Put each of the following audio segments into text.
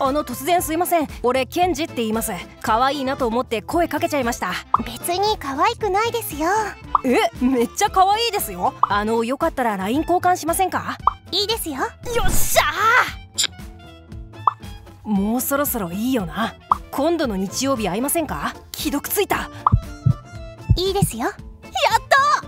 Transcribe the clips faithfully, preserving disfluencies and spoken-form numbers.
あの突然すいません。俺ケンジって言います。可愛いなと思って声かけちゃいました。 別に可愛くないですよ。 え、めっちゃ可愛いですよ。あのよかったら ライン 交換しませんか？ いいですよ。 よっしゃー。もうそろそろいいよな。今度の日曜日会いませんか？既読ついた。 いいですよ。やった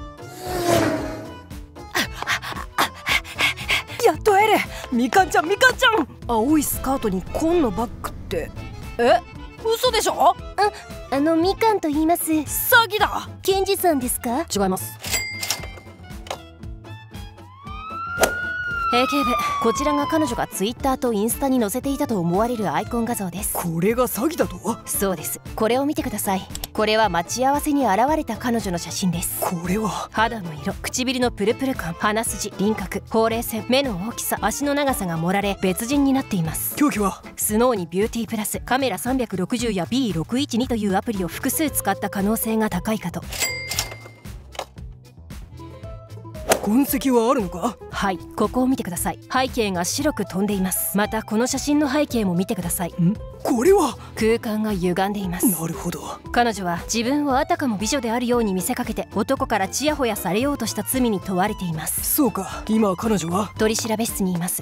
やっと会える。みかんちゃん、みかんちゃん。青いスカートに紺のバッグって、え、嘘でしょ？ あ、あのみかんと言います。 詐欺だ。 ケンジさんですか？ 違います。平警部、こちらが彼女がツイッターとインスタに載せていたと思われるアイコン画像です。 これが詐欺だと？ そうです。これを見てください。これは待ち合わせに現れた彼女の写真です。 これは肌の色、唇のプルプル感、鼻筋、輪郭、ほうれい線、目の大きさ、足の長さが盛られ別人になっています。 凶器はスノーにビューティープラス、カメラさんびゃくろくじゅうや ビーろくいちに というアプリを複数使った可能性が高いかと。 痕跡はあるのか？ はい、ここを見てください。背景が白く飛んでいます。またこの写真の背景も見てください。 ん？これは空間が歪んでいます。 なるほど。 彼女は自分をあたかも美女であるように見せかけて男からチヤホヤされようとした罪に問われています。 そうか、今彼女は取り調べ室にいます。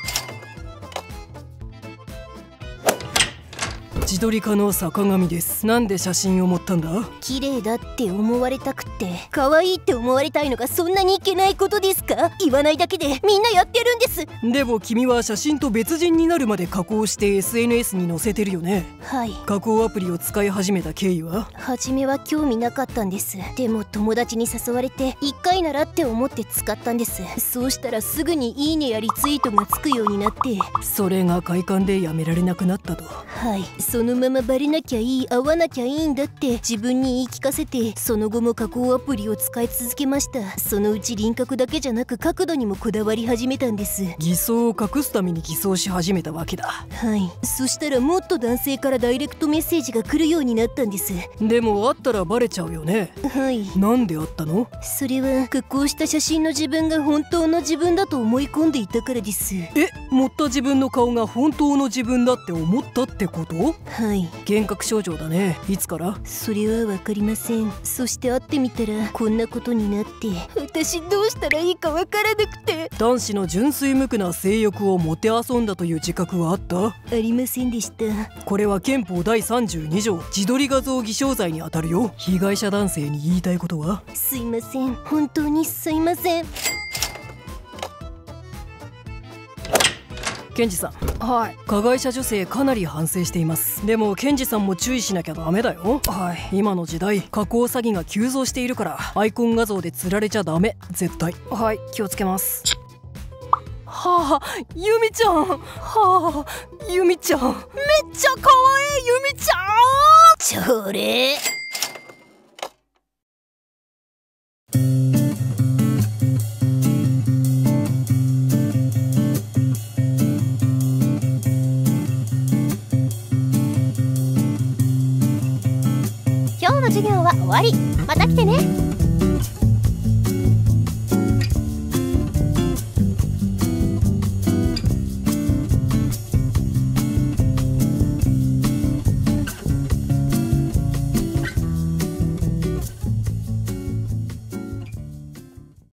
自撮り家の坂上です。なんで写真を持ったんだ？ 綺麗だって思われたくて、可愛いって思われたいのがそんなにいけないことですか？言わないだけでみんなやってるんです。 でも君は写真と別人になるまで加工して エスエヌエス に載せてるよね。 はい。 加工アプリを使い始めた経緯は？ 初めは興味なかったんです。でも友達に誘われていっかいならって思って使ったんです。そうしたらすぐにいいねやリツイートがつくようになって、 それが快感でやめられなくなったと。 はい。そのままバレなきゃいい、会わなきゃいいんだって自分に言い聞かせて、その後も加工アプリを使い続けました。そのうち輪郭だけじゃなく角度にもこだわり始めたんです。 偽装を隠すために偽装し始めたわけだ。 はい。そしたらもっと男性からダイレクトメッセージが来るようになったんです。 でも会ったらバレちゃうよね。 はい。 なんで会ったの？ それは加工した写真の自分が本当の自分だと思い込んでいたからです。 え、盛った自分の顔が本当の自分だって思ったってこと？ はい。 幻覚症状だね。いつから？ それはわかりません。そして会ってみたらこんなことになって、私どうしたらいいかわからなくて。 男子の純粋無垢な性欲をもてあそんだという自覚はあった？ ありませんでした。 これは憲法だいさんじゅうに条自撮り画像偽証罪に当たるよ。被害者男性に言いたいことは？ すいません、本当にすいません。 ケンジさん、 はい。 加害者女性かなり反省しています。でもケンジさんも注意しなきゃダメだよ。 はい。 今の時代加工詐欺が急増しているからアイコン画像で釣られちゃダメ、絶対。 はい、気をつけます。はあ、ユミちゃん。はあ、ユミちゃん。めっちゃ可愛いユミちゃん。 それ今日の授業は終わり。また来てね。